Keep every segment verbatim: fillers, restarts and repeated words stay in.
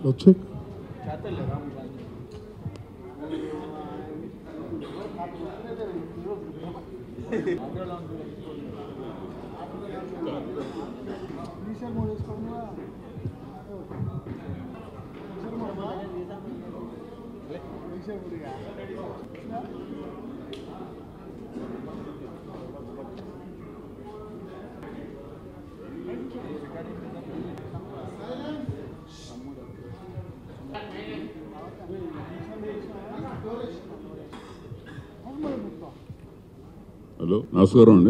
వచ్చే హలో, నమస్కారం అండి.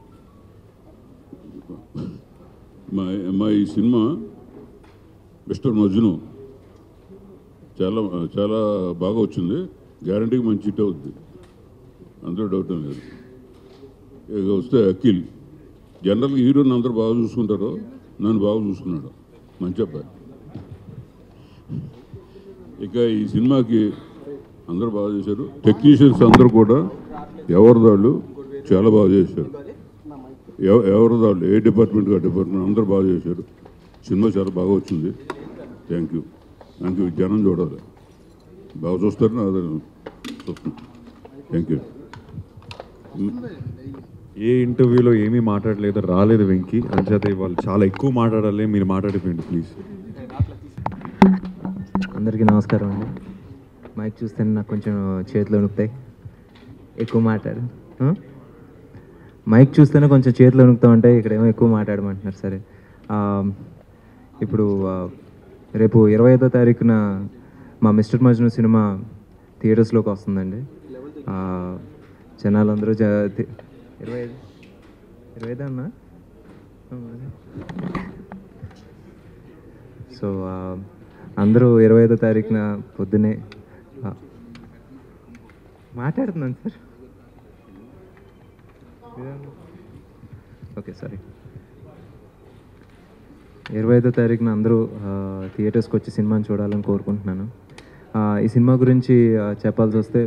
మా మా ఈ సినిమా మిస్టర్ మజ్ను చాలా చాలా బాగా వచ్చింది. గ్యారంటీకి మంచి హిట్ అవుద్ది, అందులో డౌట్ లేదు. ఇక వస్తే అఖిల్, జనరల్గా హీరోని అందరూ బాగా చూసుకుంటారు, నన్ను బాగా చూసుకున్నాడు, మంచి అబ్బాయి. ఇక ఈ సినిమాకి అందరూ బాగా చేశారు. టెక్నీషియన్స్ అందరూ కూడా ఎవరి వాళ్ళు చాలా బాగా చేశారు. ఎవరి వాళ్ళు ఏ డిపార్ట్మెంట్ ఆ డిపార్ట్మెంట్ అందరూ బాగా చేశారు. సినిమా చాలా బాగా వచ్చింది. థ్యాంక్ యూ థ్యాంక్ యూ జనం చూడాలి, బాగా చూస్తారని అదే చూస్తున్నాను. Thank you. ఏ ఇంటర్వ్యూలో ఏమీ మాట్లాడలేదు, రాలేదు వెంకీ, అంచేత వాళ్ళు చాలా ఎక్కువ మాట్లాడాలి. మీరు మాట్లాడిపోయింది ప్లీజ్. అందరికీ నమస్కారం అండి. మైక్ చూస్తే నాకు కొంచెం చేతులు వణుకుతాయి, ఎక్కువ మాట్లాడు. మైక్ చూస్తేనే కొంచెం చేతులు వణుకుతా ఉంటాయి, ఇక్కడేమో ఎక్కువ మాట్లాడమంటున్నారు. సరే, ఇప్పుడు రేపు ఇరవై ఐదో తారీఖున మా మిస్టర్ మజ్ను సినిమా థియేటర్స్లోకి వస్తుందండి. జనాలందరూ జ ఇరవై ఐదు ఇరవై ఐదు అన్నా సో అందరూ ఇరవై ఐదో తారీఖున పొద్దునే మాట్లాడుతున్నాను సార్. Okay, sorry. ఇరవై ఐదో తారీఖున అందరూ థియేటర్స్కి వచ్చి సినిమాని చూడాలని కోరుకుంటున్నాను. ఈ సినిమా గురించి చెప్పాల్సి వస్తే,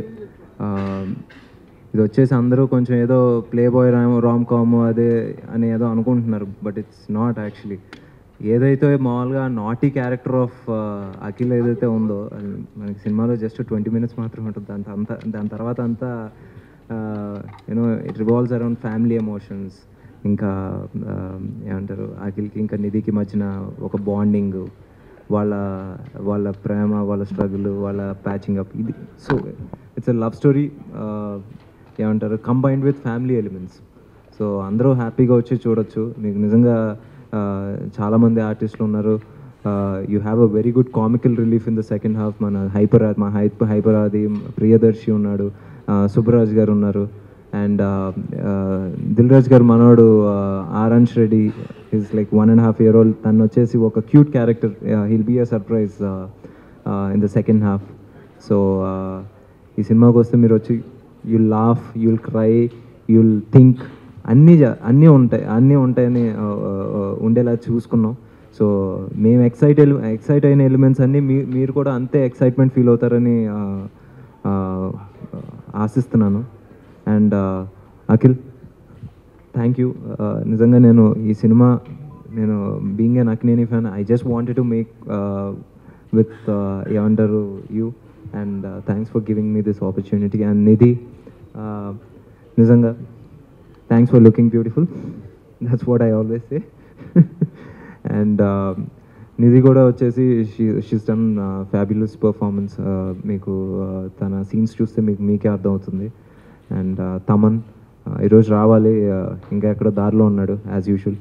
ఇది వచ్చేసి అందరూ కొంచెం ఏదో play boy rom rom com అదే అని ఏదో అనుకుంటున్నారు, బట్ ఇట్స్ నాట్ యాక్చువల్లీ. ఏదైతే మామూలుగా నాటీ క్యారెక్టర్ ఆఫ్ అఖిల్ ఏదైతే ఉందో, మనకి సినిమాలో జస్ట్ ట్వంటీ మినిట్స్ మాత్రమే ఉంటుంది. దాని అంతా దాని తర్వాత అంతా you know it revolves around family emotions. ఇంకా ఏమంటారు, అఖిల్కి ఇంకా నిధికి మధ్యన ఒక బాండింగ్, వాళ్ళ వాళ్ళ ప్రేమ, వాళ్ళ స్ట్రగుల్, వాళ్ళ ప్యాచింగ్ అప్, ఇది. So it's a love story, ఏమంటారు, combined with family elements. So అందరూ హ్యాపీగా వచ్చి చూడొచ్చు. మీకు నిజంగా చాలామంది ఆర్టిస్టులు ఉన్నారు. You have a very good comical relief in the second half. మన హైపర్ మా హైప్ హైపరాది ప్రియదర్శి ఉన్నాడు, సుబ్బరాజ్ గారు ఉన్నారు, అండ్ దిల్ రాజు గారు మనోడు ఆరంజ్ Reddy is like one and half year old. తను వచ్చేసి ఒక cute character. He'll be a surprise in the second half. So ఈ సినిమాకి వస్తే మీరు వచ్చి you'll laugh, you'll cry, you'll think, అన్నీ అన్నీ ఉంటాయి అన్నీ ఉంటాయని ఉండేలా చూసుకున్నాం. సో మేము ఎక్సైట్ ఎక్సైట్ అయిన ఎలిమెంట్స్ అన్నీ మీ మీరు కూడా అంతే ఎక్సైట్మెంట్ ఫీల్ అవుతారని ఆశిస్తున్నాను. And Akhil, thank you. నిజంగా నేను ఈ సినిమా, నేను being an Akkineni fan, I just wanted to make with ఏమంటారు you, and thanks for giving me this opportunity. And Nidhi, నిజంగా thanks for looking beautiful, that's what I always say. And Nidhi కూడా వచ్చేసి she she's done fabulous performance. మీకు తన scenes చూస్తే మీకు మీకే అర్థమవుతుంది. అండ్ తమన్ ఈరోజు రావాలి, ఇంకా ఎక్కడో దారిలో ఉన్నాడు యాజ్ యూజువల్.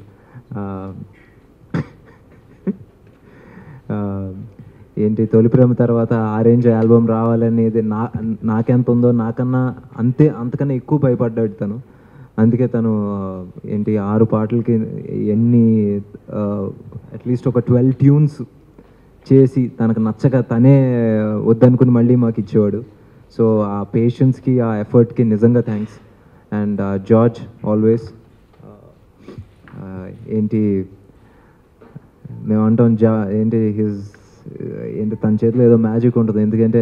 ఏంటి, తొలి ప్రేమ తర్వాత ఆరెంజ్ ఆల్బమ్ రావాలనేది నా నాకెంత ఉందో నాకన్నా అంతే, అంతకన్నా ఎక్కువ భయపడ్డాడు తను. అందుకే తను ఏంటి ఆరు పాటలకి ఎన్ని అట్లీస్ట్ ఒక ట్వెల్వ్ ట్యూన్స్ చేసి తనకు నచ్చక తనే వద్దనుకుని మళ్ళీ మాకు ఇచ్చేవాడు. సో ఆ పేషెన్స్కి, ఆ ఎఫర్ట్కి నిజంగా థ్యాంక్స్. అండ్ జార్జ్ ఆల్వేస్ ఏంటి మేము అంటాం జా ఏంటి హిజ్ ఏంటి తన చేతిలో ఏదో మ్యాజిక్ ఉంటుంది. ఎందుకంటే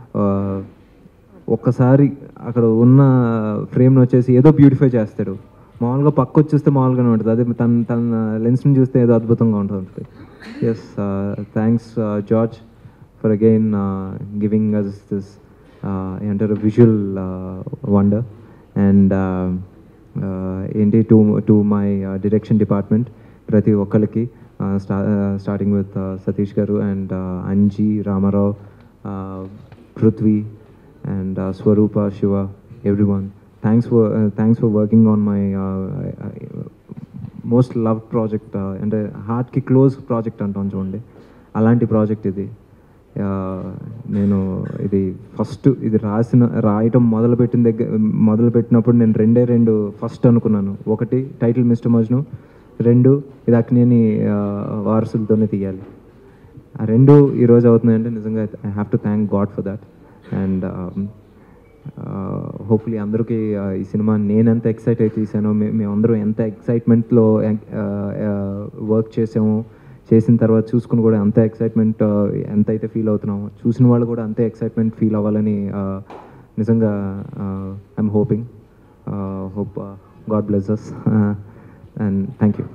ఒక్కసారి అక్కడ ఉన్న ఫ్రేమ్ని వచ్చేసి ఏదో బ్యూటిఫై చేస్తాడు. మామూలుగా పక్క వచ్చి చూస్తే మామూలుగానే ఉంటుంది, అదే తన తన లెన్స్ని చూస్తే ఏదో అద్భుతంగా ఉంటుంది. Yes, thanks George. For again giving us this ఏంటారు విజువల్ వండర్. అండ్ ఏంటి to to my direction department ప్రతి ఒక్కరికి, స్టా starting with Satish garu and Anji, Ramarao, Prithvi and uh, Swarupa, Shiva, everyone. Thanks for uh, thanks for working on my uh, uh, most loved project and uh, heart ki close project antam chudandi. Alanti project idi. నేను ఇది first ఇది రాసిన రాయటం మొదలు పెట్టిన దగ్గర మొదలు పెట్టినప్పుడు నేను రెండే రెండు ఫస్ట్ అనుకున్నాను. ఒకటి టైటిల్ మిస్టర్ మజ్ను, రెండు ఇది అక్కినేని వారసులతోనే తీయాలి. ఆ రెండు ఈరోజు అవుతున్నాయంటే నిజంగా I have to thank God for that. And hopefully అందరికీ ఈ సినిమా నేను ఎంత ఎక్సైట్ అయితే తీసానో, మే మేమందరం ఎంత ఎక్సైట్మెంట్లో వర్క్ చేసామో, చేసిన తర్వాత చూసుకుని కూడా అంత ఎక్సైట్మెంట్ ఎంత అయితే ఫీల్ అవుతున్నామో, చూసిన వాళ్ళు కూడా అంతే ఎక్సైట్మెంట్ ఫీల్ అవ్వాలని నిజంగా I'm hoping. Hope God bless us and thank you.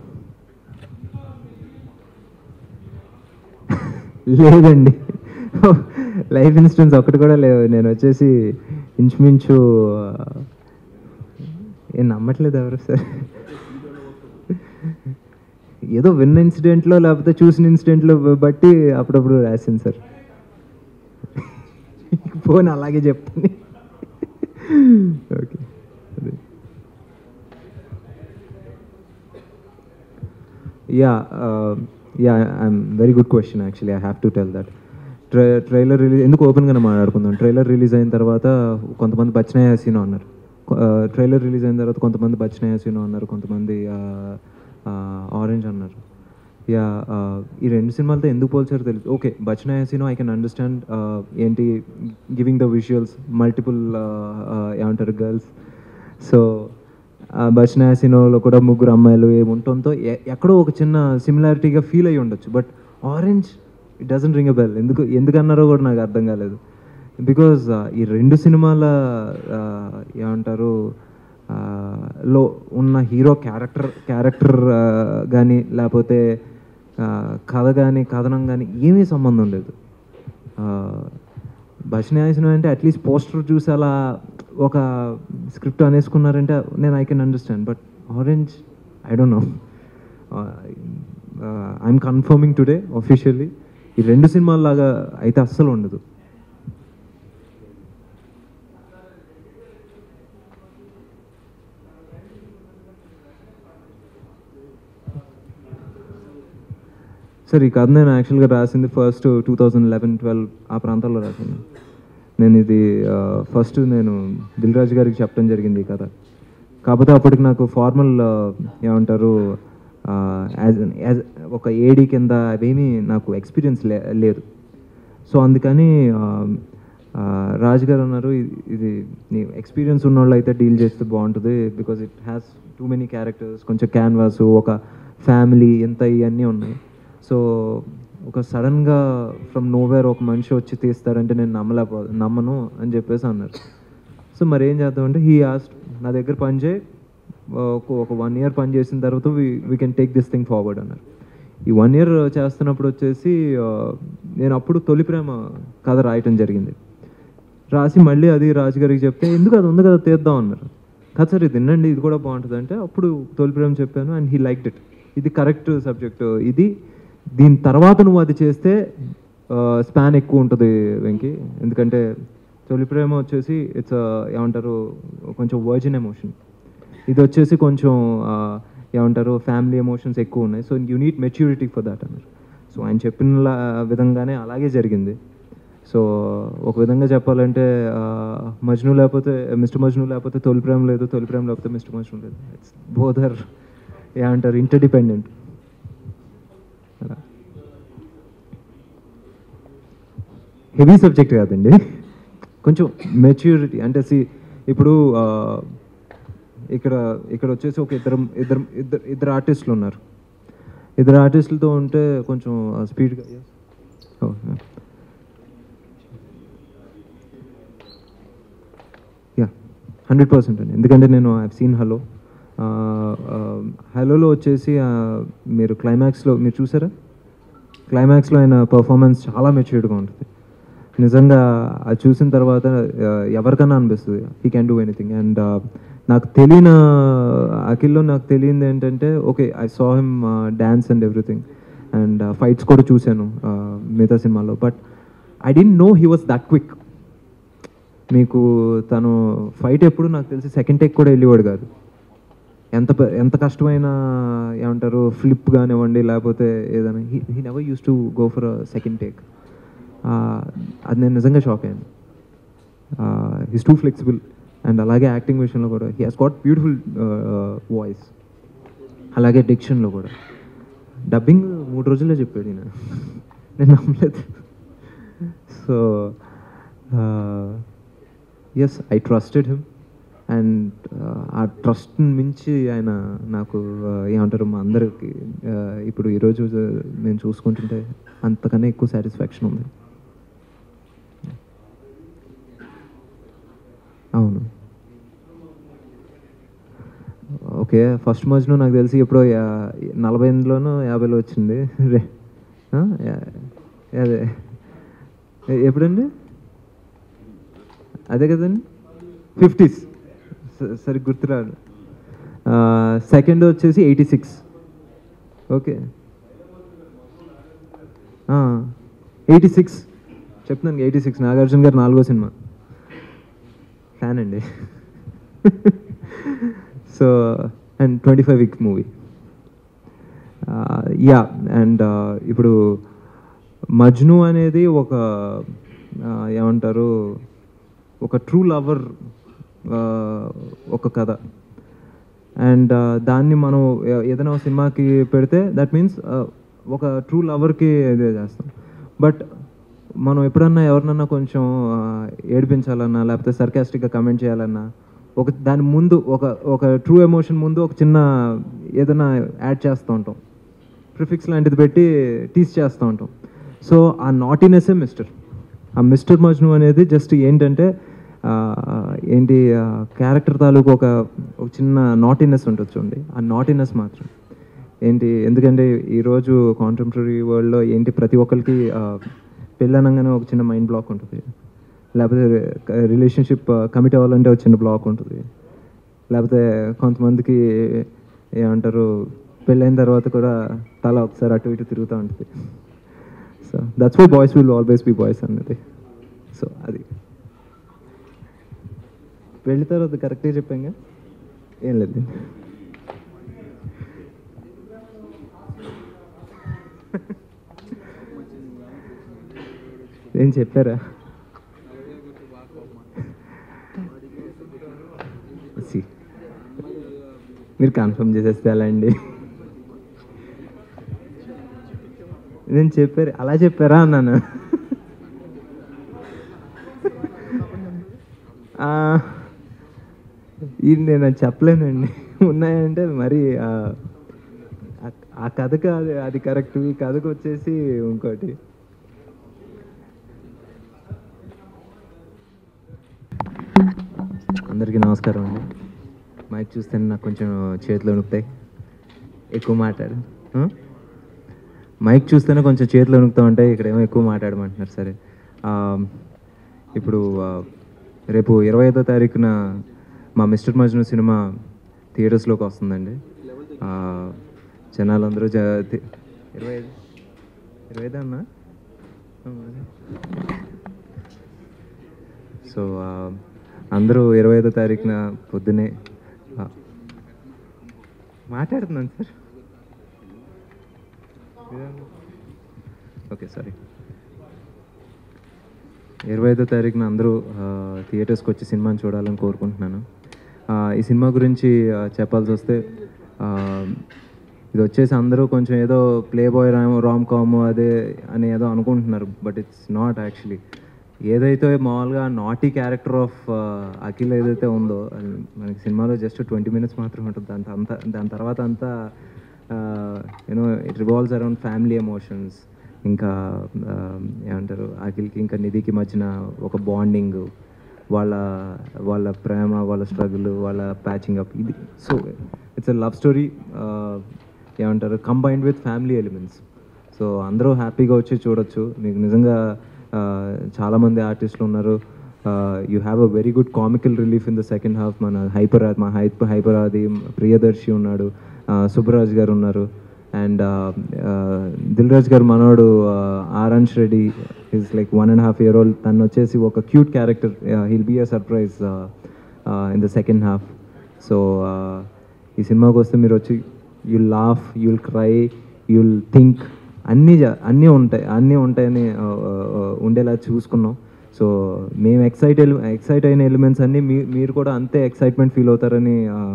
లేదండి, లైఫ్ ఇన్సిడెంట్స్ ఒకటి కూడా లేవు. నేను వచ్చేసి ఇంచుమించు ఏం నమ్మట్లేదు ఎవరు సార్. ఏదో విన్న ఇన్సిడెంట్లో లేకపోతే చూసిన ఇన్సిడెంట్లో బట్టి అప్పుడప్పుడు రాసింది సార్. ఫోన్ అలాగే చెప్తాను. Okay, ya yeah I'm very good question actually. I have to tell that try trailer release ఎందుకు ఓపెన్గానే మాట్లాడుకుందాం. ట్రైలర్ రిలీజ్ అయిన తర్వాత కొంతమంది బచ్చనయ్య హసీనో అన్నారు, ట్రైలర్ రిలీజ్ అయిన తర్వాత కొంతమంది బచ్చనయ్య హసీనో అన్నారు, కొంతమంది ఆరెంజ్ అన్నారు. యా ఈ రెండు సినిమాలతో ఎందుకు పోల్చారో తెలియదు. Okay, Bachna Ae Haseeno I can understand, ఏంటి గివింగ్ ద విజువల్స్, మల్టిపుల్ ఏమంటారు గర్ల్స్. సో బచ్చనయ్య హసీనోలో కూడా ముగ్గురు అమ్మాయిలు ఏముంటుందో ఎక్కడో ఒక చిన్న సిమిలారిటీగా ఫీల్ అయ్యి ఉండొచ్చు. But orange it doesn't ring a bell. ఎందుకు ఎందుకన్నారో కూడా నాకు అర్థం కాలేదు. బికాజ్ ఈ రెండు సినిమాల ఏమంటారు లో ఉన్న హీరో క్యారెక్టర్ క్యారెక్టర్ కానీ లేకపోతే కథ కానీ కథనం కానీ ఏమీ సంబంధం లేదు. బచ్చనయ్య హసీనో అంటే అట్లీస్ట్ పోస్టర్ చూసి అలా ఒక స్క్రిప్ట్ అనేసుకున్నారంటే నేను I can understand. But orange I don't know. I'm confirming today officially ఈ రెండు సినిమాల్లాగా అయితే అస్సలు ఉండదు. సార్ ఈ కథ నేను యాక్చువల్గా రాసింది first two thousand eleven twelve ఆ ప్రాంతాల్లో రాసాను నేను. ఇది ఫస్ట్ నేను దిల్ రాజు గారికి చెప్పడం జరిగింది ఈ కథ. కాకపోతే అప్పటికి నాకు ఫార్మల్ ఏమంటారు యాజ్ యాజ్ ఒక ఏడీ కింద అవేమీ నాకు ఎక్స్పీరియన్స్ లే లేదు సో అందుకని రాజు గారు అన్నారు, ఇది నీ ఎక్స్పీరియన్స్ ఉన్న వాళ్ళు అయితే డీల్ చేస్తే బాగుంటుంది, because it has too many characters, కొంచెం క్యాన్వాస్, ఒక ఫ్యామిలీ, ఎంత ఇవన్నీ ఉన్నాయి. సో ఒక సడన్గా ఫ్రమ్ నోవేర్ ఒక మనిషి వచ్చి తీస్తారంటే నేను నమ్మలేపో నమ్మను అని చెప్పేసి అన్నారు. సో మరి ఏం చేద్దామంటే హీ ఆస్ట్ నా దగ్గర పని చేయి, ఒక వన్ ఇయర్ పని చేసిన తర్వాత we we can take this thing forward అన్నారు. ఈ వన్ ఇయర్ చేస్తున్నప్పుడు వచ్చేసి నేను అప్పుడు తొలి ప్రేమ కథ రాయటం జరిగింది. రాసి మళ్ళీ అది రాజుగారికి చెప్తే ఎందుకు అది ఉంది కదా తీద్దాం అన్నారు. కదా సార్ ఇది వినండి ఇది కూడా బాగుంటుంది అంటే అప్పుడు తొలి ప్రేమ చెప్పాను అండ్ హీ లైక్డ్ ఇట్. ఇది కరెక్ట్ సబ్జెక్ట్, ఇది దీని తర్వాత నువ్వు అది చేస్తే స్పాన్ ఎక్కువ ఉంటుంది వెంకీ, ఎందుకంటే తొలి ప్రేమ వచ్చేసి ఇట్స్ ఏమంటారు కొంచెం వర్జిన్ ఎమోషన్, ఇది వచ్చేసి కొంచెం ఏమంటారు ఫ్యామిలీ ఎమోషన్స్ ఎక్కువ ఉన్నాయి, so you need maturity for that అన్నారు. సో ఆయన చెప్పిన విధంగానే అలాగే జరిగింది. సో ఒక విధంగా చెప్పాలంటే మజ్ను లేకపోతే మిస్టర్ మజ్ను లేకపోతే తొలి ప్రేమ లేదు, తొలి ప్రేమ లేకపోతే మిస్టర్ మజ్ను లేదు. ఇట్స్ బోత్ ఆర్ ఏమంటారు ఇంటర్డిపెండెంట్. అలా హెవీ సబ్జెక్ట్ కాదండి, కొంచెం మెచ్యూరిటీ అంటే సి ఇప్పుడు ఇక్కడ ఇక్కడ వచ్చేసి ఒక ఇద్దరు ఇద్దరు ఇద్దరు ఇద్దరు ఆర్టిస్టులు ఉన్నారు. ఇద్దరు ఆర్టిస్టులతో ఉంటే కొంచెం స్పీడ్గా యా హండ్రెడ్ పర్సెంట్ అండి. ఎందుకంటే నేను ఐ హావ్ సీన్ హలో, హలోలో వచ్చేసి మీరు క్లైమాక్స్లో మీరు చూసారా, క్లైమాక్స్లో ఆయన పర్ఫార్మెన్స్ చాలా మెచ్యూర్డ్గా ఉంటుంది. నిజంగా అది చూసిన తర్వాత ఎవరికైనా అనిపిస్తుంది he can do anything. And నాకు తెలియని అఖిల్లో నాకు తెలియంది ఏంటంటే okay I saw him dance and everything and fights కూడా చూశాను మిగతా సినిమాలో. But I don't know he was that quick. మీకు తను ఫైట్ ఎప్పుడు నాకు తెలిసి సెకండ్ టేక్ కూడా వెళ్ళేవాడు కాదు. ఎంత ఎంత కష్టమైన ఏమంటారు ఫ్లిప్ కానివ్వండి లేకపోతే ఏదైనా he he never use to go for a second take. అది నేను నిజంగా షాక్ అయ్యాను. He's too flexible. అండ్ అలాగే యాక్టింగ్ విషయంలో కూడా he has got beautiful voice. అలాగే డిక్షన్లో కూడా. డబ్బింగ్ మూడు రోజుల్లో చెప్పాడు ఈయన, నేను నమ్మలేదు. So yes I trusted him. And ఆ ట్రస్ట్ని మించి ఆయన నాకు ఏమంటారు మా అందరికి ఇప్పుడు ఈరోజు నేను చూసుకుంటుంటే అంతకన్నా ఎక్కువ సాటిస్ఫాక్షన్ ఉంది. అవును ఓకే. ఫస్ట్ మజ్ను నాకు తెలిసి ఎప్పుడో నలభై ఎనిమిదిలోనూ యాభైలో వచ్చింది. రే అదే ఎప్పుడండి? అదే కదండి ఫిఫ్టీస్ సరి గుర్తురాడు. సెకండ్ వచ్చేసి eighty six. Okay eighty six చెప్తున్నాను. ఎయిటీ సిక్స్ నాగార్జున గారు నాలుగో సినిమా ఫ్యాన్ అండి. So and twenty five week movie yeah. And ఇప్పుడు మజ్ను అనేది ఒక ఏమంటారు ఒక ట్రూ లవర్ ఒక కథ. అండ్ దాన్ని మనం ఏదైనా ఒక సినిమాకి పెడితే దట్ మీన్స్ ఒక ట్రూ లవర్కి ఇదే చేస్తాం. బట్ మనం ఎప్పుడన్నా ఎవరినన్నా కొంచెం ఏడిపించాలన్నా లేకపోతే సర్కాస్టిక్గా కమెంట్ చేయాలన్నా ఒక దాని ముందు ఒక ఒక ట్రూ ఎమోషన్ ముందు ఒక చిన్న ఏదైనా యాడ్ చేస్తూ ఉంటాం, ప్రిఫిక్స్ లాంటిది పెట్టి టీస్ చేస్తూ ఉంటాం. సో ఆ నాటీనెస్సే మిస్టర్. ఆ మిస్టర్ మజ్ను అనేది జస్ట్ ఏంటంటే ఏంటి క్యారెక్టర్ తాలూకు ఒక ఒక చిన్న నాటీనెస్ ఉంటుంది చూడండి. ఆ నాటీనెస్ మాత్రం ఏంటి, ఎందుకంటే ఈరోజు కాంటెంపరీ వరల్డ్లో ఏంటి ప్రతి ఒక్కరికి పెళ్ళి అనగానే ఒక చిన్న మైండ్ బ్లాక్ ఉంటుంది, లేకపోతే రిలేషన్షిప్ కమిట్ అవ్వాలంటే ఒక చిన్న బ్లాక్ ఉంటుంది, లేకపోతే కొంతమందికి ఏమంటారు పెళ్ళైన తర్వాత కూడా తల ఒకసారి అటు ఇటు తిరుగుతూ ఉంటుంది. So that's why boys will always be boys అన్నది. సో అది పెళ్లి తర్వాత కరెక్ట్గా చెప్పాంగా ఏం లేదు. ఏం చెప్పారా? మీరు కన్ఫర్మ్ చేసేస్తే అలా అండి. నేను చెప్పారు అలా చెప్పారా అన్నాను. ఇది నేను అది చెప్పలేనండి. ఉన్నాయంటే మరి ఆ కథకు అది అది కరెక్ట్, ఈ కథకు వచ్చేసి ఇంకోటి. అందరికీ నమస్కారం అండి. మైక్ చూస్తే నాకు కొంచెం చేతులు వణుకుతాయి, ఎక్కువ మాట్లాడు. మైక్ చూస్తేనే కొంచెం చేతులు వణుకుతూ ఉంటాయి, ఇక్కడేమో ఎక్కువ మాట్లాడమంటున్నారు. సరే, ఇప్పుడు రేపు ఇరవై ఐదో తారీఖున మా మిస్టర్ మజ్ను సినిమా థియేటర్స్లోకి వస్తుందండి. జనాలందరూ జ ఇరవై ఐదు ఇరవై ఐదు అన్నా. సో అందరూ ఇరవై ఐదో తారీఖున పొద్దునే మాట్లాడుతున్నాను సార్. Okay sorry. ఇరవై ఐదో తారీఖున అందరూ థియేటర్స్కి వచ్చి సినిమాని చూడాలని కోరుకుంటున్నాను. ఈ సినిమా గురించి చెప్పాల్సి వస్తే ఇది వచ్చేసి అందరూ కొంచెం ఏదో play boy rom rom com అదే అని ఏదో అనుకుంటున్నారు. But it's not actually. ఏదైతే మామూలుగా నాటీ క్యారెక్టర్ ఆఫ్ అఖిల్ ఏదైతే ఉందో మనకి సినిమాలో జస్ట్ ట్వంటీ మినిట్స్ మాత్రమే ఉంటుంది. దాని అంతా దాని తర్వాత అంతా you know it revolves around family emotions. ఇంకా ఏమంటారు అఖిల్కి ఇంకా నిధికి మధ్యన ఒక బాండింగ్, వాళ్ళ వాళ్ళ ప్రేమ, వాళ్ళ స్ట్రగుల్, వాళ్ళ ప్యాచింగ్ అప్. ఇది so it's a love story ఏమంటారు combined with family elements. So అందరూ హ్యాపీగా వచ్చి చూడొచ్చు. మీకు నిజంగా చాలామంది ఆర్టిస్టులు ఉన్నారు. You have a very good comical relief in the second half. మన హైపర్ మా హైప్ హైపర్ ఆది ప్రియదర్శి ఉన్నాడు, సుబ్బరాజ్ గారు ఉన్నారు, అండ్ దిల్ రాజు గారు మనోడు ఆరంజ్ Reddy is like one and half year old. తను వచ్చేసి ఒక cute character. He'll be a surprise in the second half. So ఈ సినిమాకి వస్తే మీరు వచ్చి you'll laugh, you'll cry, you'll think, అన్నీ అన్నీ ఉంటాయి అన్నీ ఉంటాయని ఉండేలా చూసుకున్నాం. సో మేము ఎక్సైట్ ఎక్సైట్ అయిన ఎలిమెంట్స్ అన్నీ మీ మీరు కూడా అంతే ఎక్సైట్మెంట్ ఫీల్ అవుతారని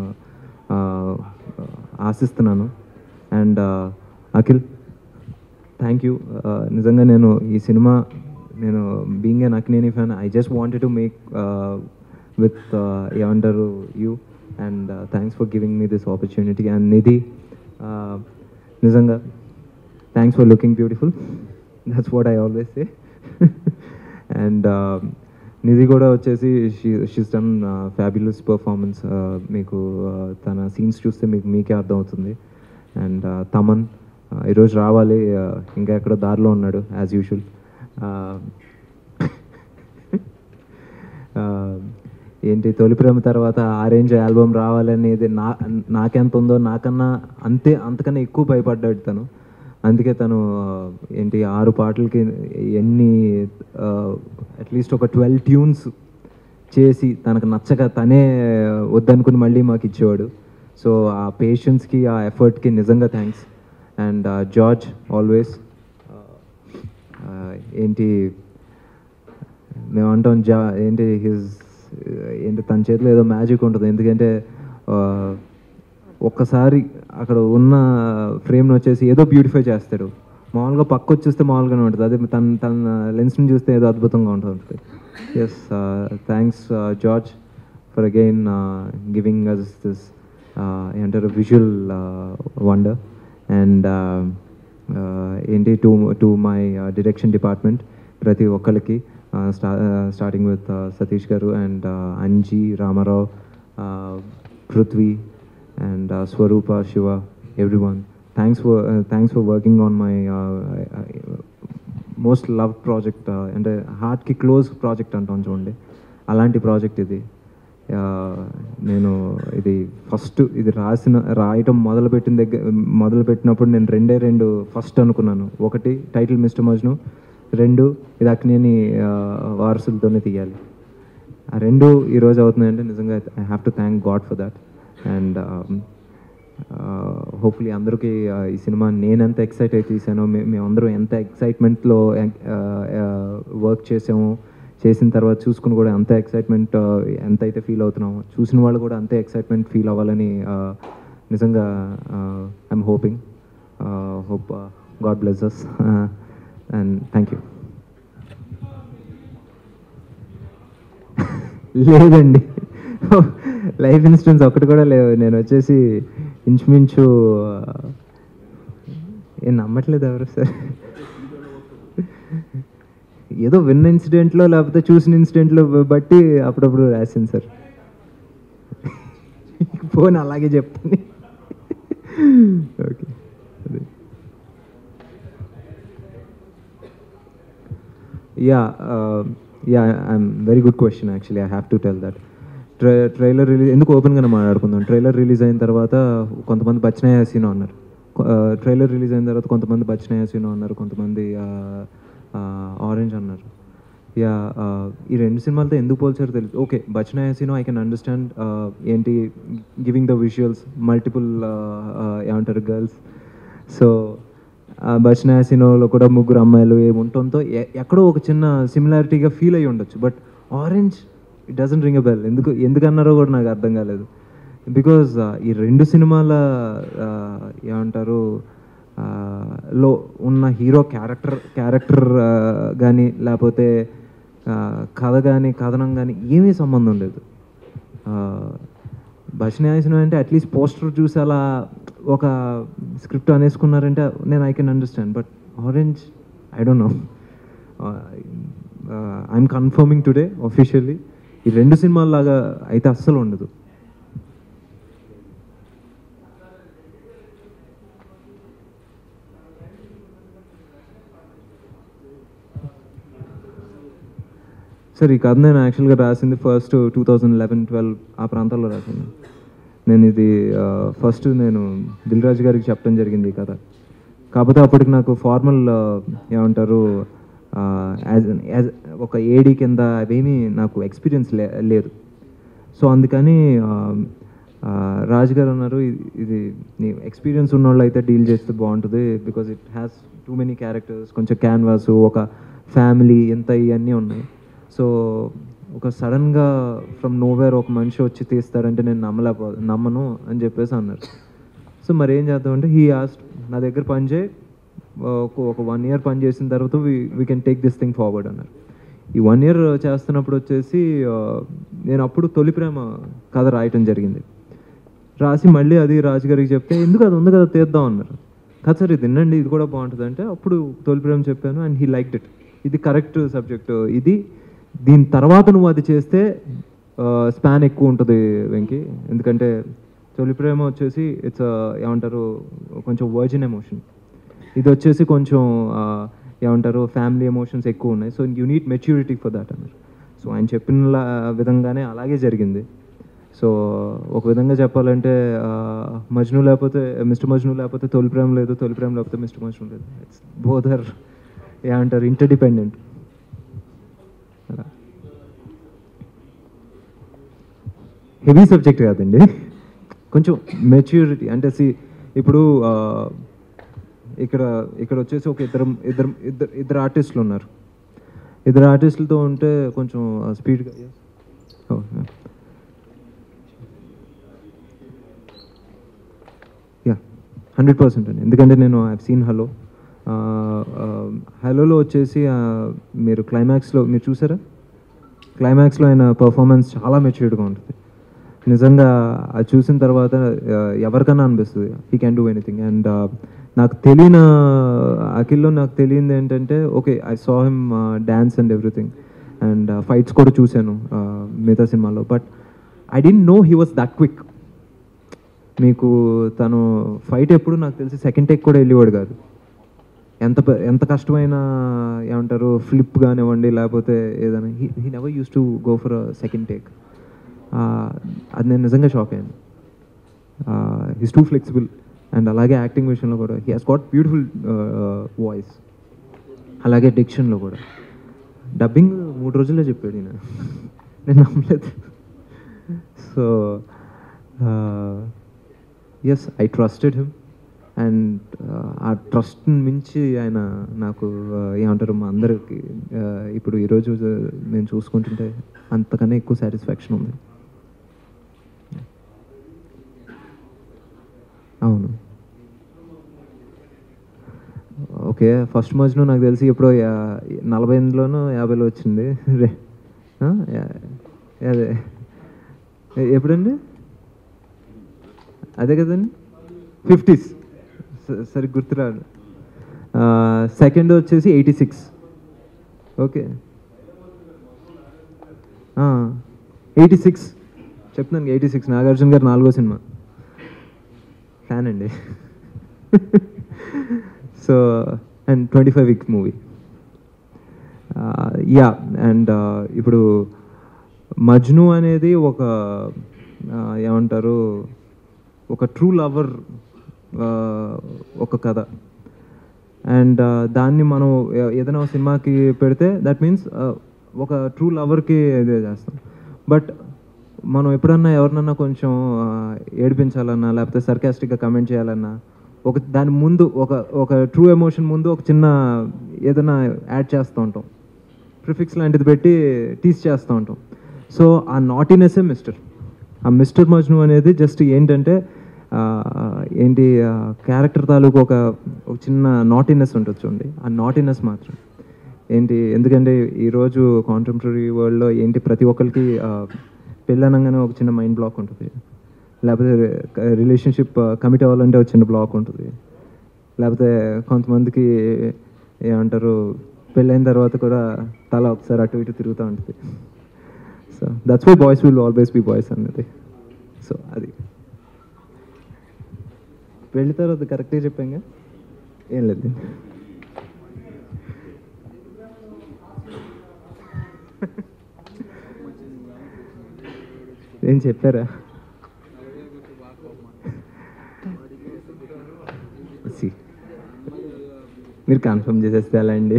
ఆశిస్తున్నాను. And Akhil, thank you. నిజంగా నేను ఈ సినిమా నేను being an Akkineni fan, I just wanted to make with ఏమంటారు you, and thanks for giving me this opportunity. And Nidhi, నిజంగా thanks for looking beautiful, that's what I always say. And Nidhi కూడా వచ్చేసి she she's done fabulous performance. మీకు తన scenes చూస్తే మీకు మీకే అర్థమవుతుంది. అండ్ తమన్ ఈరోజు రావాలి, ఇంకా ఎక్కడో దారిలో ఉన్నాడు యాజ్ యూజువల్. ఏంటి తొలి ప్రేమ తర్వాత ఆరెంజ్ ఆల్బమ్ రావాలనేది నా నాకెంత ఉందో నాకన్నా అంతే అంతకన్నా ఎక్కువ భయపడ్డాడు తను. అందుకే తను ఏంటి ఆరు పాటలకి ఎన్ని అట్లీస్ట్ ఒక ట్వెల్వ్ ట్యూన్స్ చేసి తనకు నచ్చక తనే వద్దనుకుని మళ్ళీ మాకు ఇచ్చేవాడు. సో ఆ పేషెన్స్కి ఆ ఎఫర్ట్కి నిజంగా థ్యాంక్స్. అండ్ జార్జ్ ఆల్వేస్ ఏంటి మేము అంటాం జా ఏంటి హిజ్ ఏంటి తన చేతిలో ఏదో మ్యాజిక్ ఉంటుంది. ఎందుకంటే ఒక్కసారి అక్కడ ఉన్న ఫ్రేమ్ని వచ్చేసి ఏదో బ్యూటిఫై చేస్తాడు. మామూలుగా పక్క వచ్చేస్తే మామూలుగానే ఉంటుంది, అదే తన తన లెన్స్ని చూస్తే ఏదో అద్భుతంగా ఉంటుంది. Yes, thanks George for again giving us this ఏంటారు విజువల్ వండర్. అండ్ ఏంటి to to my direction department ప్రతి ఒక్కరికి, స్టా starting with Satish garu and Anji, Ramarao, Prithvi and uh, Swarupa, Shiva, everyone. Thanks for uh, thanks for working on my uh, uh, most loved project uh, and heart ki close project antam chudandi. Alanti project idi. నేను ఇది first ఇది రాసిన రాయటం మొదలుపెట్టిన దగ్గర మొదలుపెట్టినప్పుడు నేను రెండే రెండు ఫస్ట్ అనుకున్నాను. ఒకటి టైటిల్ మిస్టర్ మజ్ను, రెండు ఇది అక్కినేని వారసులతోనే తీయాలి. ఆ రెండు ఈరోజు అవుతున్నాయంటే నిజంగా I have to thank God for that. And hopefully అందరికీ ఈ సినిమా నేను ఎంత ఎక్సైట్ అయితే తీసానో మే మేమందరం ఎంత ఎక్సైట్మెంట్లో వర్క్ చేసామో, చేసిన తర్వాత చూసుకుని కూడా అంత ఎక్సైట్మెంట్ ఎంత అయితే ఫీల్ అవుతున్నామో చూసిన వాళ్ళు కూడా అంతే ఎక్సైట్మెంట్ ఫీల్ అవ్వాలని నిజంగా I'm hoping. Hope God bless us and thank you. లేదండి, లైఫ్ ఇన్సిడెంట్స్ ఒకటి కూడా లేవు. నేను వచ్చేసి ఇంచుమించు ఏం నమ్మట్లేదు ఎవరు సార్. ఏదో విన్న ఇన్సిడెంట్లో లేకపోతే చూసిన ఇన్సిడెంట్లో బట్టి అప్పుడప్పుడు రాసింది సార్. ఫోన్ అలాగే చెప్తాను. ఓకే, అదే yeah yeah I'm very good question actually. I have to tell that try trailer release ఎందుకు ఓపెన్గానే మాట్లాడుకుందాం. ట్రైలర్ రిలీజ్ అయిన తర్వాత కొంతమంది బచ్చనయ్య హసీనో అన్నారు. ట్రైలర్ రిలీజ్ అయిన తర్వాత కొంతమంది బచ్చనయ్య హసీనో అన్నారు, కొంతమంది ఆరెంజ్ అన్నారు. యా ఈ రెండు సినిమాలతో ఎందుకు పోల్చారో తెలుసు. Okay, Bachna Ae Haseeno I can understand. ఏంటి గివింగ్ ద విజువల్స్, మల్టిపుల్ ఏమంటారు గర్ల్స్. సో బచ్చనయ్య హసీనోలో కూడా ముగ్గురు అమ్మాయిలు ఏముంటుందో ఎక్కడో ఒక చిన్న సిమిలారిటీగా ఫీల్ అయ్యి ఉండొచ్చు. But orange it doesn't ring a bell. ఎందుకు ఎందుకన్నారో కూడా నాకు అర్థం కాలేదు. బికాజ్ ఈ రెండు సినిమాల ఏమంటారు లో ఉన్న హీరో క్యారెక్టర్ క్యారెక్టర్ కానీ లేకపోతే కథ కానీ కథనం కానీ ఏమీ సంబంధం లేదు. బచ్చనయ్య అంటే అట్లీస్ట్ పోస్టర్ చూసి అలా ఒక స్క్రిప్ట్ అనేసుకున్నారంటే నేను I can understand. But orange I don't know. I'm confirming today officially ఈ రెండు సినిమాల్లాగా అయితే అస్సలు ఉండదు. సార్ ఈ కథ నేను యాక్చువల్గా రాసింది first two thousand eleven twelve ఆ ప్రాంతాల్లో రాసింది. నేను ఇది ఫస్ట్ నేను దిల్ రాజు గారికి చెప్పడం జరిగింది ఈ కథ. కాకపోతే అప్పటికి నాకు ఫార్మల్ ఏమంటారు యాజ్ యాజ్ ఒక ఏడీ కింద అవేమీ నాకు ఎక్స్పీరియన్స్ లే లేదు. సో అందుకని రాజు గారు అన్నారు, ఇది నీ ఎక్స్పీరియన్స్ ఉన్న వాళ్ళు అయితే డీల్ చేస్తే బాగుంటుంది, because it has too many characters, కొంచెం క్యాన్వాస్, ఒక ఫ్యామిలీ, ఎంత ఇవన్నీ ఉన్నాయి. సో ఒక సడన్గా ఫ్రమ్ నోవేర్ ఒక మనిషి వచ్చి తీస్తారంటే నేను నమ్మలేపో నమ్మను అని చెప్పేసి అన్నారు. సో మరి ఏం చేద్దామంటే హీ ఆస్ట్ నా దగ్గర పని చేయి, ఒక వన్ ఇయర్ పని చేసిన తర్వాత we we can take this thing forward అన్నారు. ఈ వన్ ఇయర్ చేస్తున్నప్పుడు వచ్చేసి నేను అప్పుడు తొలి ప్రేమ కథ రాయటం జరిగింది. రాసి మళ్ళీ అది రాజుగారికి చెప్తే ఎందుకు అది ఉంది కదా తీద్దాం అన్నారు. కదా సార్ ఇది వినండి, ఇది కూడా బాగుంటుంది అంటే అప్పుడు తొలి ప్రేమ చెప్పాను అండ్ హీ లైక్డ్ ఇట్. ఇది కరెక్ట్ సబ్జెక్టు, ఇది దీని తర్వాత నువ్వు అది చేస్తే స్పాన్ ఎక్కువ ఉంటుంది వెంకీ, ఎందుకంటే తొలి ప్రేమ వచ్చేసి ఇట్స్ ఏమంటారు కొంచెం వర్జిన్ ఎమోషన్, ఇది వచ్చేసి కొంచెం ఏమంటారు ఫ్యామిలీ ఎమోషన్స్ ఎక్కువ ఉన్నాయి. So you need maturity for that అన్నారు. సో ఆయన చెప్పిన విధంగానే అలాగే జరిగింది. సో ఒక విధంగా చెప్పాలంటే మజ్ను లేకపోతే మిస్టర్ మజ్ను లేకపోతే తొలి ప్రేమ లేదు, తొలి ప్రేమ లేకపోతే మిస్టర్ మజ్ను లేదు. ఇట్స్ బోత్ ఆర్ ఏమంటారు ఇంటర్డిపెండెంట్. అలా హెవీ సబ్జెక్ట్ కాదండి, కొంచెం మెచ్యూరిటీ అంటే సి ఇప్పుడు ఇక్కడ ఇక్కడ వచ్చేసి ఒక ఇద్దరు ఇద్దరు ఇద్దరు ఇద్దరు ఆర్టిస్టులు ఉన్నారు. ఇద్దరు ఆర్టిస్టులతో ఉంటే కొంచెం స్పీడ్గా యా హండ్రెడ్ పర్సెంట్ అండి. ఎందుకంటే నేను ఐ హావ్ సీన్ హలో, హలోలో వచ్చేసి మీరు క్లైమాక్స్లో మీరు చూసారా, క్లైమాక్స్లో ఆయన పర్ఫార్మెన్స్ చాలా మెచ్యూర్డ్గా ఉంటుంది. నిజంగా అది చూసిన తర్వాత ఎవరికన్నా అనిపిస్తుంది he can do anything. And నాకు తెలియని అఖిల్లో నాకు తెలియంది ఏంటంటే okay I saw him dance and everything and fights కూడా చూశాను మిగతా సినిమాలో, but I don't know he was that quick. మీకు తను ఫైట్ ఎప్పుడు నాకు తెలిసి సెకండ్ టేక్ కూడా వెళ్ళేవాడు కాదు. ఎంత ఎంత కష్టమైన ఏమంటారు ఫ్లిప్ కానివ్వండి లేకపోతే ఏదైనా he he never use to go for a second take. అది నేను నిజంగా షాక్ అయ్యాను. హీస్ టూ ఫ్లెక్సిబుల్ అండ్ అలాగే యాక్టింగ్ విషయంలో కూడా he has got beautiful voice, అలాగే డిక్షన్లో కూడా. డబ్బింగ్ మూడు రోజుల్లో చెప్పాడు ఈయన, నేను నమ్మలేదు. So yes I trusted him and ఆ ట్రస్ట్ని మించి ఆయన నాకు ఏమంటారు మా అందరికి ఇప్పుడు ఈరోజు నేను చూసుకుంటుంటే అంతకన్నా ఎక్కువ సాటిస్ఫాక్షన్ ఉంది. అవును ఓకే, ఫస్ట్ మజ్ను నాకు తెలిసి ఎప్పుడో నలభై ఎనిమిదిలోనూ యాభైలో వచ్చింది. రే అదే ఎప్పుడండి, అదే కదండి ఫిఫ్టీస్, సరి గుర్తురాడు. సెకండ్ వచ్చేసి eighty six okay eighty six చెప్తున్నాను, ఎయిటీ సిక్స్ నాగార్జున గారు నాలుగో సినిమా ఫ్యాన్ అండి. So and twenty five weeks movie yeah. And ఇప్పుడు మజ్ను అనేది ఒక ఏమంటారు ఒక ట్రూ లవర్ ఒక కథ. అండ్ దాన్ని మనం ఏదైనా సినిమాకి పెడితే దట్ మీన్స్ ఒక ట్రూ లవర్కి ఇదే చేస్తాం. బట్ మనం ఎప్పుడన్నా ఎవరినన్నా కొంచెం ఏడిపించాలన్నా లేకపోతే సర్కాస్టిక్గా కమెంట్ చేయాలన్నా ఒక దాని ముందు ఒక ఒక ట్రూ ఎమోషన్ ముందు ఒక చిన్న ఏదైనా యాడ్ చేస్తూ ఉంటాం, ప్రిఫిక్స్ లాంటిది పెట్టి టీస్ చేస్తూ ఉంటాం. సో ఆ నాటినెస్సే మిస్టర్ ఆ మిస్టర్ మజ్ను అనేది జస్ట్ ఏంటంటే ఏంటి క్యారెక్టర్ తాలూకు ఒక ఒక చిన్న నాటినెస్ ఉంటుంది చూడండి, ఆ నాటినెస్ మాత్రం ఏంటి. ఎందుకంటే ఈరోజు కాంటెంపరీ వరల్డ్లో ఏంటి ప్రతి ఒక్కరికి పెళ్ళి అనగానే ఒక చిన్న మైండ్ బ్లాక్ ఉంటుంది, లేకపోతే రిలేషన్షిప్ కమిట్ అవ్వాలంటే ఒక చిన్న బ్లాక్ ఉంటుంది, లేకపోతే కొంతమందికి ఏమంటారు పెళ్ళైన తర్వాత కూడా తల ఒకసారి అటు ఇటు తిరుగుతూ ఉంటుంది. So that's why boys will always be boys అన్నది. సో అది పెళ్లి తర్వాత కరెక్ట్గా చెప్పాంగా, ఏం లేదు. ఏం చెప్పారా? See, మీరు కన్ఫర్మ్ చేసేస్తే ఎలా అండి?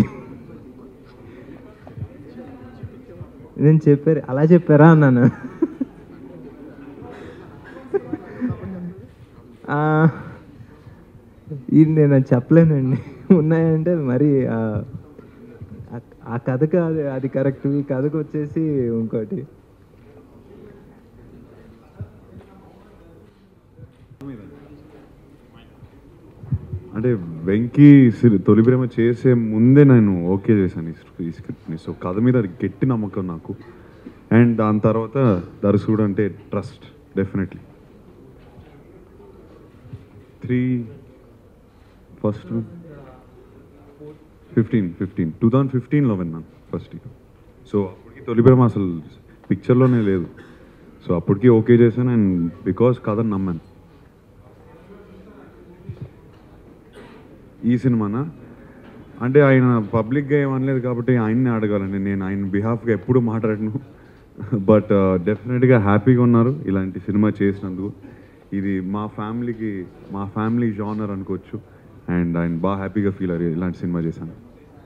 నేను చెప్పారు అలా చెప్పారా అన్నాను. ఇది నేను అది చెప్పలేనండి. ఉన్నాయంటే మరి ఆ కథకు అది అది కరెక్ట్, ఈ కథకు వచ్చేసి ఇంకోటి. అంటే వెంకీ తొలి ప్రేమ చేసే ముందే నేను ఓకే చేశాను ఈ స్క్రిప్ట్ని. సో కథ మీద గట్టి నమ్మకం నాకు. అండ్ దాని తర్వాత దర్శకుడు అంటే trust definitely. Three first fifteen fifteen two thousand ఫిఫ్టీన్లో విన్నాను ఫస్ట్. సో అప్పటికి తొలి ప్రేమ అసలు పిక్చర్లోనే లేదు. సో అప్పటికి ఓకే చేశాను. అండ్ బికాస్ కథను నమ్మాను. ఈ సినిమానా అంటే ఆయన పబ్లిక్గా ఏమనలేదు కాబట్టి ఆయన్ని అడగాలండి. నేను ఆయన బిహాఫ్గా ఎప్పుడూ మాట్లాడను. బట్ డెఫినెట్గా హ్యాపీగా ఉన్నారు ఇలాంటి సినిమా చేసినందుకు. ఇది మా ఫ్యామిలీకి మా ఫ్యామిలీ జానర్ అనుకోవచ్చు. అండ్ ఆయన బాగా హ్యాపీగా ఫీల్ అయ్యారు ఇలాంటి సినిమా చేశాను.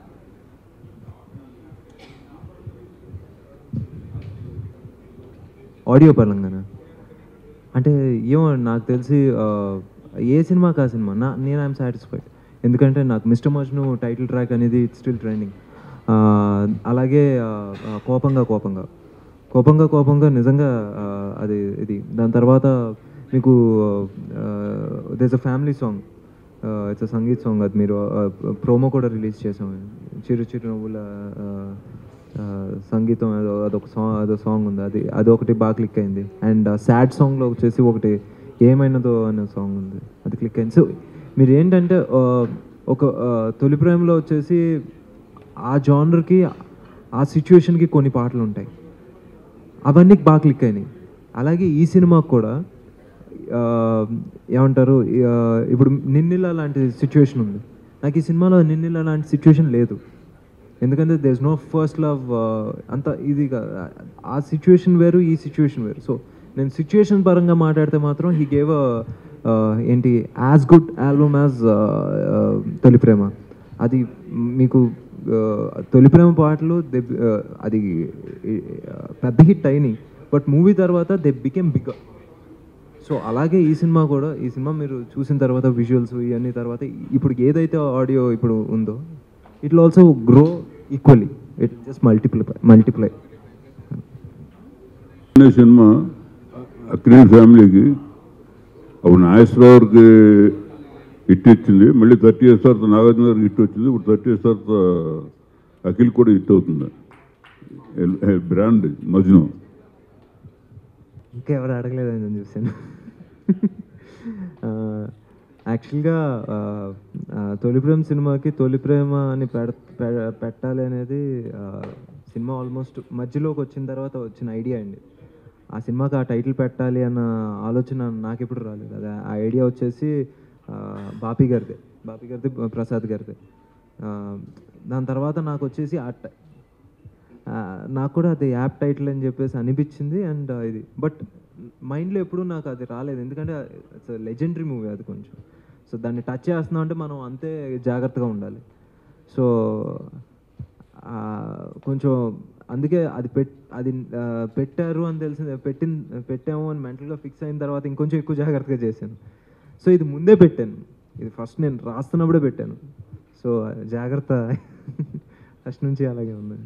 ఆడియో పరంగానా అంటే ఏమో నాకు తెలిసి ఏ సినిమా కా సినిమా నా నేను ఐఎమ్ సాటిస్ఫైడ్. ఎందుకంటే నాకు మిస్టర్ మజ్ను టైటిల్ ట్రాక్ అనేది ఇట్స్ స్టిల్ ట్రెండింగ్. అలాగే కోపంగా కోపంగా కోపంగా కోపంగా నిజంగా అది ఇది. దాని తర్వాత మీకు there's a family song, it's a sangeet song. అది మీరు ప్రోమో కూడా రిలీజ్ చేసాము. చిరు చిరు నవ్వుల సంగీతం అదో అదొక సాంగ్ అదో సాంగ్ ఉంది. అది అదొకటి బాగా క్లిక్ అయింది. అండ్ సాడ్ సాంగ్లో వచ్చేసి ఒకటి ఏమైనదో అనే సాంగ్ ఉంది, అది క్లిక్ అయింది. సో మీరు ఏంటంటే ఒక తొలి ప్రేమలో వచ్చేసి ఆ జానర్కి ఆ సిచ్యువేషన్కి కొన్ని పాటలు ఉంటాయి, అవన్నీ బాగా క్లిక్ అయినాయి. అలాగే ఈ సినిమాకు కూడా ఏమంటారు, ఇప్పుడు నిన్నిలా లాంటి సిచ్యువేషన్ ఉంది. నాకు ఈ సినిమాలో నిన్నిలా లాంటి సిచ్యువేషన్ లేదు. ఎందుకంటే there is no first love అంత ఇది. ఆ సిచ్యువేషన్ వేరు, ఈ సిచ్యువేషన్ వేరు. సో నేను సిచ్యువేషన్ పరంగా మాట్లాడితే మాత్రం హీ గేవ్ ఏంటి as good album as Tholi Prema. అది మీకు తొలి ప్రేమ పాటలు దే అది పెద్ద హిట్ అయినాయి, బట్ మూవీ తర్వాత దే బికేమ్ బిగ్గర్. సో అలాగే ఈ సినిమా కూడా, ఈ సినిమా మీరు చూసిన తర్వాత విజువల్స్ ఇవన్నీ తర్వాత ఇప్పుడు ఏదైతే ఆడియో ఇప్పుడు ఉందో it will also grow equally. It just multiply multiply సినిమా అక్కినే ఫ్యామిలీకి అప్పుడు నాగేశ్వరరావుకి హిట్ ఇచ్చింది. మళ్ళీ థర్టీ ఇయర్స్ తర్వాత నాగార్జున గారికి హిట్ వచ్చింది. ఇప్పుడు థర్టీ ఇయర్స్ తర్వాత అఖిల్ కూడా హిట్ అవుతుంది. బ్రాండ్ మజ్ను. ఇంకా ఎవరు అడగలేదని నేను చూశాను. యాక్చువల్గా తొలి ప్రేమ సినిమాకి తొలి ప్రేమ అని పెడ పెట్టాలి అనేది సినిమా ఆల్మోస్ట్ మధ్యలోకి వచ్చిన తర్వాత వచ్చిన ఐడియా అండి. ఆ సినిమాకి ఆ టైటిల్ పెట్టాలి అన్న ఆలోచన నాకు ఎప్పుడు రాలేదు. అదే ఆ ఐడియా వచ్చేసి బాపీ గారిదే, బాపీ గారిది, ప్రసాద్ గారిదే. దాని తర్వాత నాకు వచ్చేసి ఆ నాకు కూడా అది యాప్ టైటిల్ అని చెప్పేసి అనిపించింది. అండ్ ఇది బట్ మైండ్లో ఎప్పుడు నాకు అది రాలేదు, ఎందుకంటే ఇట్స్ లెజెండరీ మూవీ అది కొంచెం. సో దాన్ని టచ్ చేస్తున్నాం అంటే మనం అంతే జాగ్రత్తగా ఉండాలి. సో కొంచెం అందుకే అది పెట్ అది పెట్టారు అని తెలిసింది, పెట్టిన పెట్టాము అని మెంటల్గా ఫిక్స్ అయిన తర్వాత ఇంకొంచెం ఎక్కువ జాగ్రత్తగా చేశాను. సో ఇది ముందే పెట్టాను, ఇది ఫస్ట్ నేను రాస్తున్నప్పుడే పెట్టాను. సో జాగ్రత్త ఫస్ట్ నుంచి అలాగే ఉంది.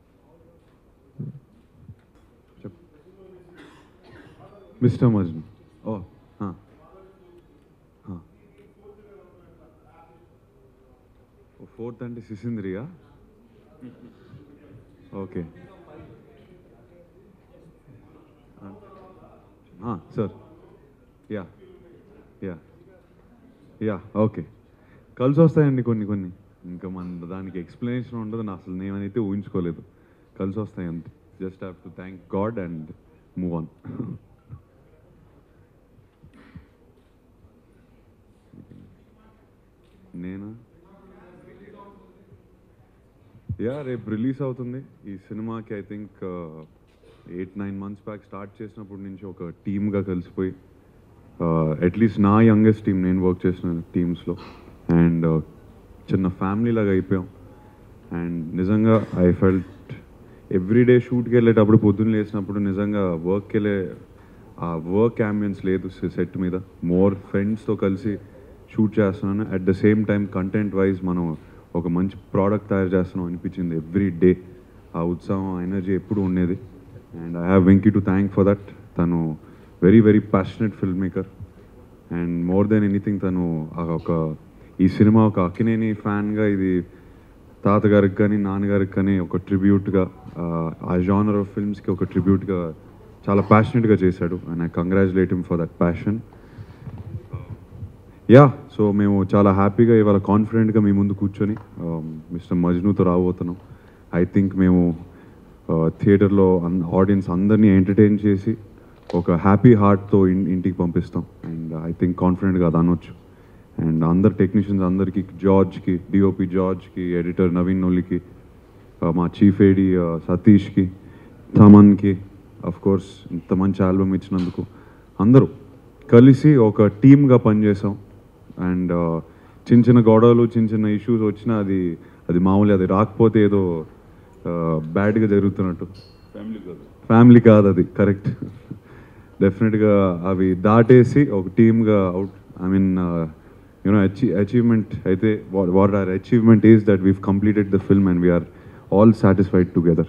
మిస్టర్ మజ్ను. ఓ ఫోర్త్ అంటే సిసింద్రియా? Okay sir. Yeah yeah yeah okay. కలిసి వస్తాయండి కొన్ని కొన్ని. ఇంకా మన దానికి ఎక్స్ప్లెనేషన్ ఉండదు. నా అసలు నేనైతే ఊహించుకోలేదు. కలిసి వస్తాయి అంతే. Just have to thank God and move on. నేను యా రేపు రిలీజ్ అవుతుంది ఈ సినిమాకి. I think eight nine months back start చేసినప్పటి నుంచి ఒక టీమ్గా కలిసిపోయి అట్లీస్ట్ నా యంగెస్ట్ టీం నేను వర్క్ చేసిన టీమ్స్లో అండ్ చిన్న ఫ్యామిలీ లాగా అయిపోయాం. అండ్ నిజంగా ఐ ఫెల్ట్ ఎవ్రీడే షూట్కి వెళ్ళేటప్పుడు పొద్దున్న లేసినప్పుడు నిజంగా వర్క్కి వెళ్ళే ఆ వర్క్ అంబియన్స్ లేదు సెట్ మీద. మోర్ ఫ్రెండ్స్తో కలిసి షూట్ చేస్తున్నాను. At the same time content wise మనం ఒక మంచి ప్రోడక్ట్ తయారు చేస్తున్నాం అనిపించింది ఎవ్రీ డే. ఆ ఉత్సాహం ఎనర్జీ ఎప్పుడు ఉండేది. And I have Venky to thank for that. తను very very passionate filmmaker and more than anything తను ఒక ఈ సినిమా ఒక అక్కినేని ఫ్యాన్గా ఇది తాతగారికి కానీ నాన్నగారికి కానీ ఒక ట్రిబ్యూట్గా ఆ జానర్ ఆఫ్ ఫిల్మ్స్కి ఒక ట్రిబ్యూట్గా చాలా ప్యాషనెట్గా చేశాడు. And I congratulate him for that passion. Yeah so మేము చాలా హ్యాపీగా ఇవాళ కాన్ఫిడెంట్గా మీ ముందు కూర్చొని మిస్టర్ మజ్నుతో రాబోతున్నాం. ఐ థింక్ మేము థియేటర్లో అన్ ఆడియన్స్ అందరినీ ఎంటర్టైన్ చేసి ఒక హ్యాపీ హార్ట్తో ఇంటికి పంపిస్తాం. అండ్ ఐ థింక్ కాన్ఫిడెంట్గా అది అనొచ్చు. అండ్ అందరు టెక్నీషియన్స్ అందరికీ, జార్జ్కి, డిఓపి జార్జ్కి, ఎడిటర్ నవీన్ నొల్లికి, మా చీఫ్ ఏడి సతీష్కి, థమన్కి, అఫ్కోర్స్ ఇంత మంచి ఆల్బమ్ ఇచ్చినందుకు అందరూ కలిసి ఒక టీమ్గా పనిచేసాం. అండ్ చిన్న చిన్న గొడవలు చిన్న చిన్న ఇష్యూస్ వచ్చినా అది అది మామూలు, అది రాకపోతే ఏదో బ్యాడ్గా జరుగుతున్నట్టు. ఫ్యామిలీ కాదు ఫ్యామిలీ కాదు అది, కరెక్ట్. డెఫినెట్గా అవి దాటేసి ఒక టీమ్గా out I mean you know achieve achievement అయితే what are achievement is that we've completed the film and we're all satisfied together.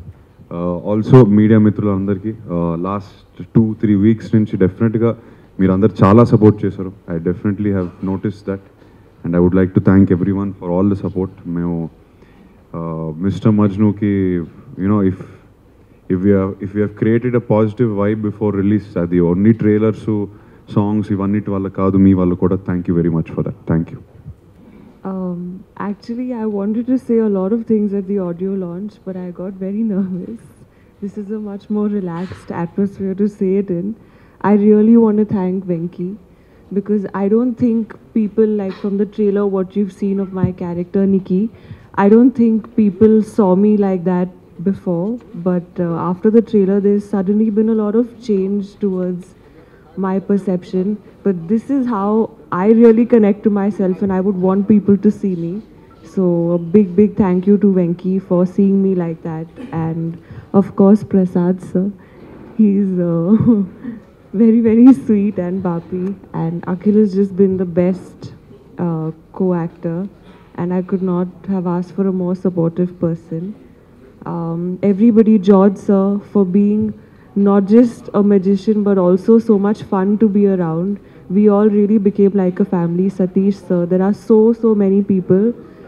Also media మిత్రులందరికీ లాస్ట్ టూ త్రీ వీక్స్ నుంచి డెఫినెట్గా మీరు అందరు చాలా సపోర్ట్ చేశారు. I definitely have notice that and I would like to thank everyone for all the support. మేము mister మజ్నుకి you know if if you if you have created a positive vibe before release, అది only trailers songs ఇవన్నిటి వల్ల కాదు, మీ వల్ల కూడా. Thank you very much for that. Thank you. Um, actually, I wanted to say a lot of things at the audio launch, but I got very nervous. This is a much more relaxed atmosphere to say it in. I really want to thank Venki, because I don't think people, like from the trailer, what you've seen of my character Nikki, I don't think people saw me like that before. But uh, after the trailer, there's suddenly been a lot of change towards my perception. But this is how I really connect to myself, and I would want people to see me. So a big, big thank you to Venki for seeing me like that. And of course, Prasad sir. He's uh, very, very sweet and bapi. And Akhil has just been the best uh, co-actor. And I could not have asked for a more supportive person. Um, everybody, George sir, for being not just a magician, but also so much fun to be around. We all really became like a family. Satish sir, there are so, so many people.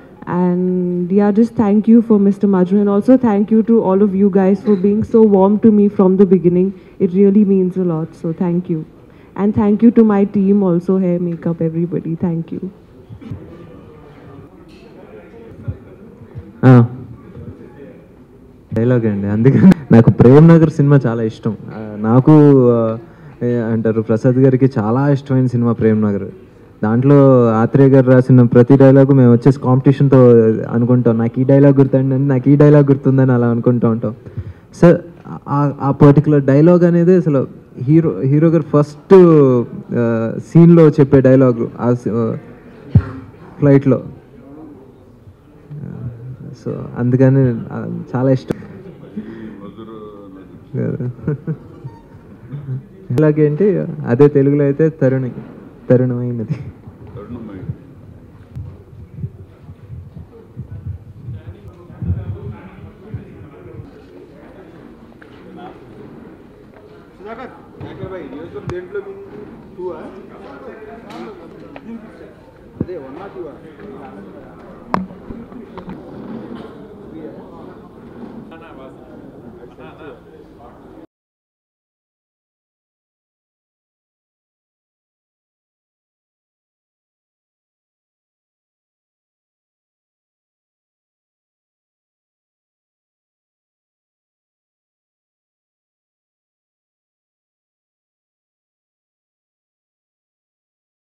And yeah, just thank you for Mister Majnu. And also thank you to all of you guys for being so warm to me from the beginning. It really means a lot. So thank you. And thank you to my team also, hair, makeup, everybody. Thank you. Dialogue అండి. అందుకని నాకు Prem Nagar cinema చాలా ఇష్టం. నాకు అంటారు ప్రసాద్ గారికి చాలా ఇష్టమైన సినిమా ప్రేమ్ నగర్. దాంట్లో ఆత్రేయ గారు రాసిన ప్రతి డైలాగు మేము వచ్చేసి కాంపిటీషన్తో అనుకుంటాం, నాకు ఈ డైలాగ్ గుర్తుందని, నాకు ఈ డైలాగ్ గుర్తుందని అలా అనుకుంటూ ఉంటాం. సార్ ఆ పర్టికులర్ డైలాగ్ అనేది అసలు హీరో హీరో గారు ఫస్ట్ సీన్లో చెప్పే డైలాగు ఆ ఫ్లైట్లో. సో అందుకని చాలా ఇష్టం. ఇలాగేంటి అదే తెలుగులో అయితే తరుణి తరుణమైనది. అదే వన్ నాట్